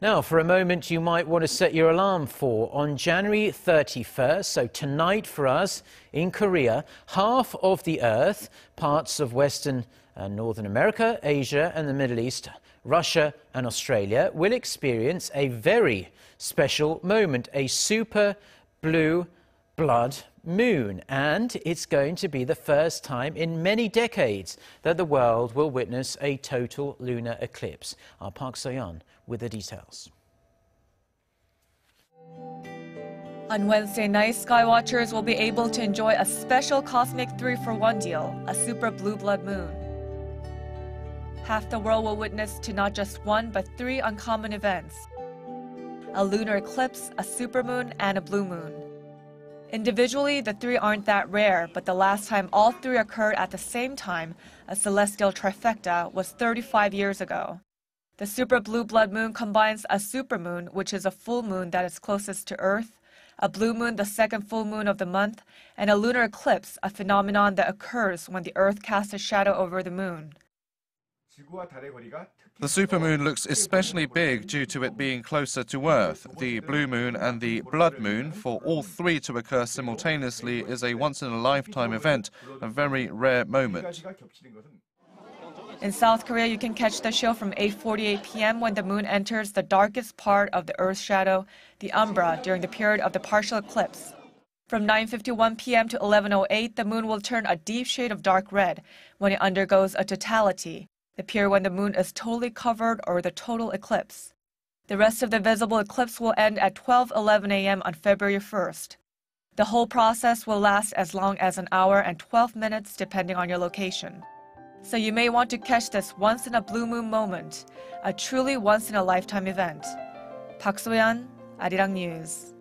Now, for a moment, you might want to set your alarm for on January 31st, so tonight for us in Korea, half of the Earth, parts of Western and Northern America, Asia and the Middle East, Russia and Australia, will experience a very special moment, a super blue blood moon. And it's going to be the first time in many decades that the world will witness a total lunar eclipse. Our Park Soyun with the details. On Wednesday night, skywatchers will be able to enjoy a special cosmic 3-for-1 deal, a super blue blood moon. Half the world will witness to not just one, but 3 uncommon events: a lunar eclipse, a supermoon, and a blue moon. Individually, the 3 aren't that rare, but the last time all 3 occurred at the same time, a celestial trifecta, was 35 years ago. The super blue blood moon combines a supermoon, which is a full moon that is closest to Earth, a blue moon, the second full moon of the month, and a lunar eclipse, a phenomenon that occurs when the Earth casts a shadow over the moon. The supermoon looks especially big due to it being closer to Earth. The blue moon and the blood moon, for all 3 to occur simultaneously, is a once-in-a-lifetime event, a very rare moment. In South Korea, you can catch the show from 8:48 p.m. when the moon enters the darkest part of the Earth's shadow, the umbra, during the period of the partial eclipse. From 9:51 p.m. to 11:08, the moon will turn a deep shade of dark red when it undergoes a totality, the period when the moon is totally covered, or the total eclipse. The rest of the visible eclipse will end at 12:11 a.m. on February 1st. The whole process will last as long as an hour and 12 minutes depending on your location. So you may want to catch this once-in-a-blue-moon moment, a truly once-in-a-lifetime event. Park Soyun, Arirang News.